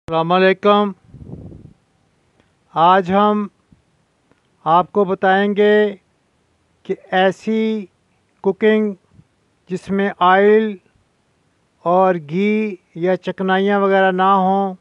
अस्सलामुअलैकुम। आज हम आपको बताएंगे कि ऐसी कुकिंग जिसमें ऑयल और घी या चिकनाइयाँ वगैरह ना हों,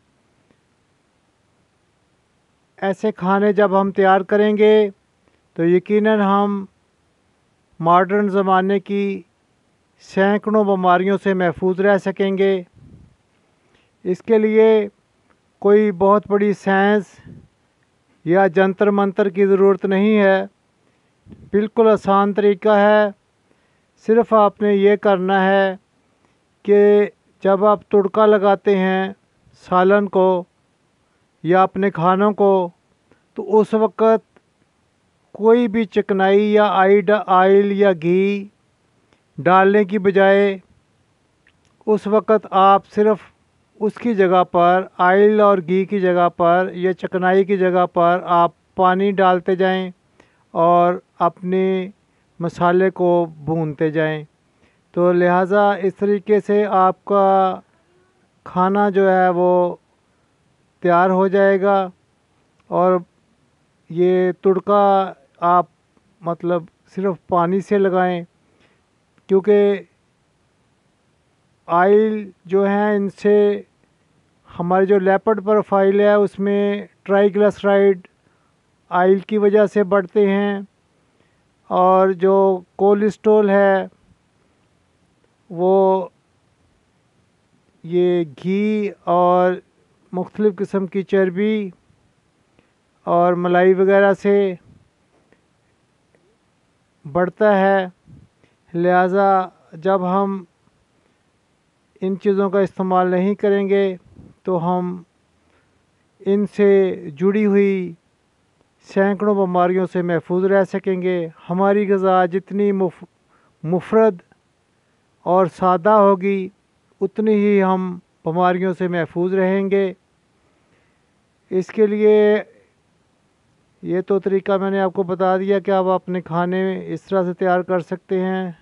ऐसे खाने जब हम तैयार करेंगे तो यकीनन हम मॉडर्न ज़माने की सैकड़ों बीमारियों से महफूज रह सकेंगे। इसके लिए कोई बहुत बड़ी साइंस या जंतर मंतर की ज़रूरत नहीं है। बिल्कुल आसान तरीका है। सिर्फ़ आपने ये करना है कि जब आप तुड़का लगाते हैं सालन को या अपने खानों को, तो उस वक़्त कोई भी चिकनाई या ऑयल या घी डालने की बजाय उस वक़्त आप सिर्फ़ उसकी जगह पर ऑयल और घी की जगह पर या चिकनाई की जगह पर आप पानी डालते जाएं और अपने मसाले को भूनते जाएं। तो लिहाजा इस तरीके से आपका खाना जो है वो तैयार हो जाएगा। और ये तुड़का आप मतलब सिर्फ पानी से लगाएं, क्योंकि ऑयल जो है इनसे हमारी जो लिपिड प्रोफाइल है उसमें ट्राइग्लिसराइड ऑयल की वजह से बढ़ते हैं, और जो कोलेस्ट्रॉल है वो ये घी और मुख्तलिफ़ किस्म की चर्बी और मलाई वगैरह से बढ़ता है। लिहाजा जब हम इन चीज़ों का इस्तेमाल नहीं करेंगे तो हम इनसे जुड़ी हुई सैकड़ों बीमारियों से महफूज रह सकेंगे। हमारी ग़िज़ा जितनी मुफ़रद और सादा होगी उतनी ही हम बीमारियों से महफूज रहेंगे। इसके लिए ये तो तरीका मैंने आपको बता दिया कि आप अपने खाने में इस तरह से तैयार कर सकते हैं।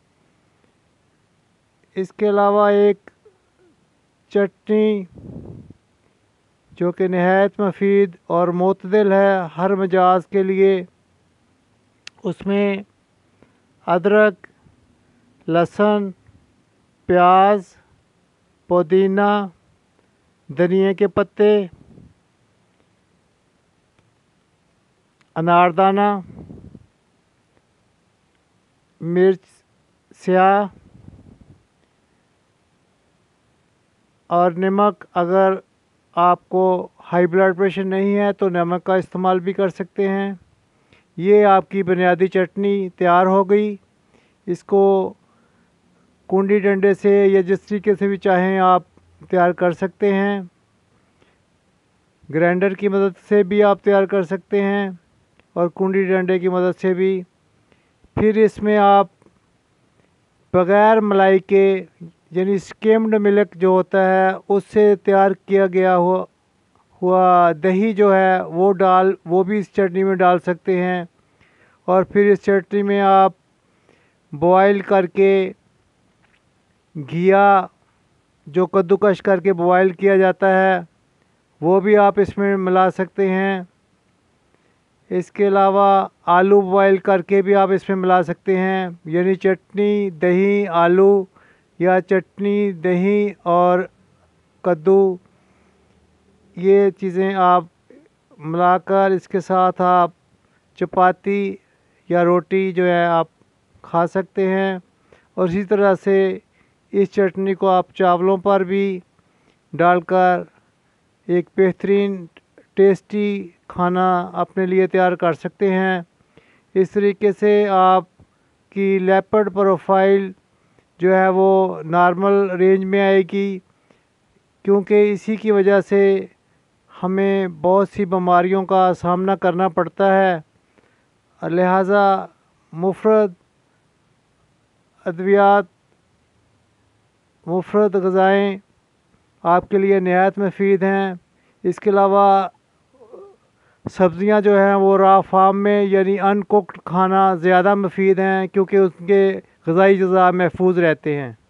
इसके अलावा एक चटनी जो कि नहायत मुफीद और मुतदिल है हर मिजाज के लिए, उसमें अदरक, लहसुन, प्याज, पुदीना, धनिया के पत्ते, अनारदाना, मिर्च स्याह और नमक। अगर आपको हाई ब्लड प्रेशर नहीं है तो नमक का इस्तेमाल भी कर सकते हैं। ये आपकी बुनियादी चटनी तैयार हो गई। इसको कुंडी डंडे से या जिस तरीके से भी चाहें आप तैयार कर सकते हैं। ग्राइंडर की मदद से भी आप तैयार कर सकते हैं और कुंडी डंडे की मदद से भी। फिर इसमें आप बग़ैर मलाई के यानी स्किम्ड मिल्क जो होता है उससे तैयार किया गया हुआ दही जो है वो भी इस चटनी में डाल सकते हैं। और फिर इस चटनी में आप बॉयल करके घिया जो कद्दूकश करके बॉयल किया जाता है वो भी आप इसमें मिला सकते हैं। इसके अलावा आलू बॉयल करके भी आप इसमें मिला सकते हैं। यानी चटनी दही आलू या चटनी दही और कद्दू, ये चीज़ें आप मिलाकर इसके साथ आप चपाती या रोटी जो है आप खा सकते हैं। और इसी तरह से इस चटनी को आप चावलों पर भी डालकर एक बेहतरीन टेस्टी खाना अपने लिए तैयार कर सकते हैं। इस तरीके से आपकी लिपिड प्रोफाइल जो है वो नॉर्मल रेंज में आएगी, क्योंकि इसी की वजह से हमें बहुत सी बीमारियों का सामना करना पड़ता है। लिहाजा मुफ़रद अद्वियात, मुफ़रद ग़िज़ाएँ आपके लिए नहायत मुफीद हैं। इसके अलावा सब्ज़ियां जो हैं वो रॉ फार्म में यानी अनकुक्ड खाना ज़्यादा मुफीद हैं, क्योंकि उनके ग़िज़ाई अज़्ज़ा महफूज रहते हैं।